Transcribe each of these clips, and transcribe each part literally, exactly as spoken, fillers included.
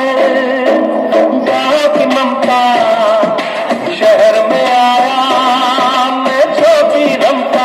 कर गाँव की ममता शहर में आया मैं छोटी रमता।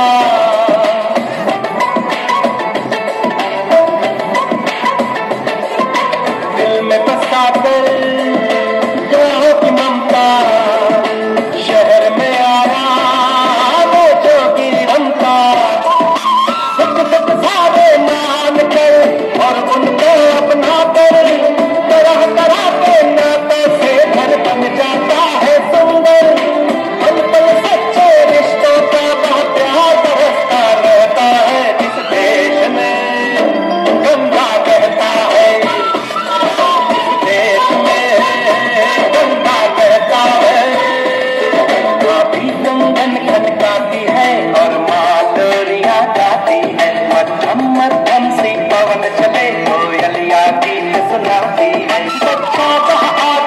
दिल में बसा कर गाँव की ममता शहर में आया मैं छोटी रमता। सुख दुख सारे मान कर और उनको अपना कर तरह तरह के नातों से घर बन जाता है सुंदर। पल पल सच्चे रिश्तों का बहुत प्यार बरसता रहता है जिस देश में गंगा बहता है, जिस देश में गंगा बहता है। अभी कंगन खनकाती है और मालोरियां गाती है, मध्यम मध्यम सी पवन चले कोयलिया गीत सुनाती है। बच्चा